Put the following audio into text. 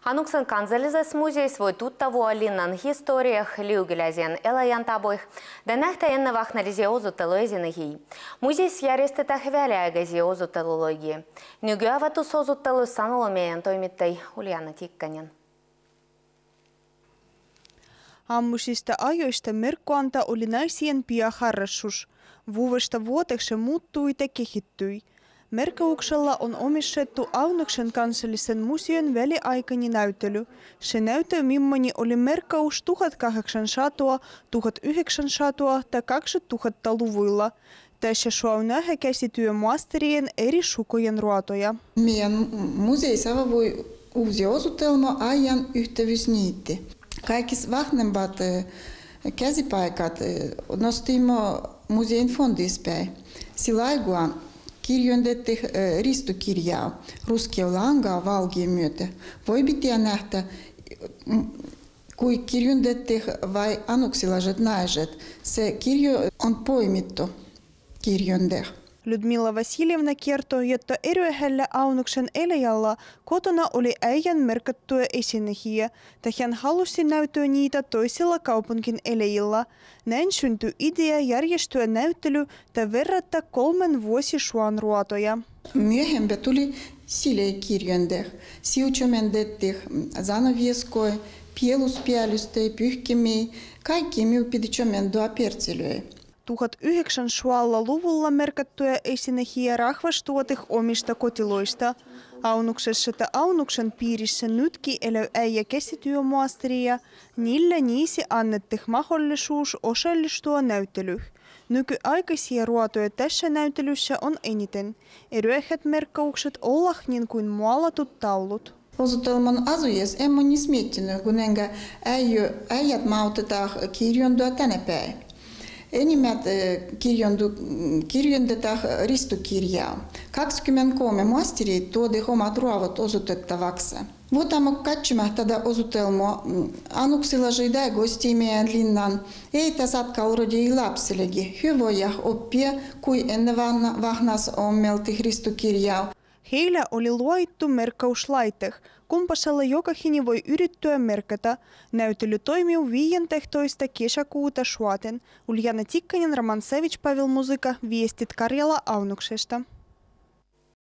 Hanuksen kansallisessa museissa voi tuttavua linnan historiah liugiläisen eläjän tapoih, ja nähdä ennen vahnallisia osutteluisinahia. Museissa järjestetään väliaikaisia osuttelulogia. Nykyavatusosuttelussa sanoo meidän toimittaja Uljana Tikkanen. Ammusista ajoista merkkuanta oli naisien pian harrastus. Vuodesta vuoteksi muuttui ja kehittyi. Merkauksella on omistettu Aunuksen kansallisen museon väliaikainen näyttely. Se näyttö millainen oli merkkaus 1800, 1900 ja 2000-luvuilla. Tässä saa nähdä käsityömasterien eri sukujen ruotoja. Meidän museissa voi uusi osoitelma ajan yhteysniitti. Kaikissa vahvemmat käsipaikat nostimme musein fondispäin. Sillä aikaa kirjoitettiin ristokirjaa ruskealla langaa valgien myötä. Voi pitää nähdä, kun kirjoitettiin vai anuksilaiset naiset. Se kirjo on poimittu kirjoitteella. Ludmila Vasiljevna kertoi, että eräillä Aunuksen eläjällä kotona oli äijän merkattuja esinehiä, ja hän halusi näyttää niitä toisilla kaupunkin eläjillä. Näin syntyi idea järjestää näyttely ja verrata 3 vuosisuan ruotoja. Myöhemmin tuli silekirjoitteella. Siučomendettiin zanavieskoja, pieluspäälystä, pyyhkimiä, kaikki muu piti čomendua pertselöä. 1900-luvulla merkattuja esinehiä rahvastuotih omista kotiloista. Aunuksessa ja Aunuksen piirissä nytkin elää äijä käsityömaasteria, niillä niissä annettiin mahdollisuus osallistua näyttelyyn. Nykyaikaisia ruotoja tässä näyttelyssä on eniten. Eräät merkkaukset olla niin kuin maalatut taulut. Osoitelman asujas en ole niin miettinyt, kun äijät mautetaan kirjoittaa tänne päin. Enimmät kirjoitetaan ristokirjaa. 23 maasteria tuodi omat ruovot osoitettavaksi. Vuotamme katsomaan tätä osoitelmaa. Anuksilaiset gosti meidän linnan. Ei tässä kalrodii lapsillekin. Hyvoja oppia, kuin ennen vanhassa ommelti ristokirjaa. Heillä oli luoittu merkkauslaite. Kumpasella jokainen voi yrittää merkata. Näyttely toimii 15. kesäkuuta suoten. Uljana Tikkanen, Roman Savage, Pavel Muzika, viestit Karjala Aunuksesta.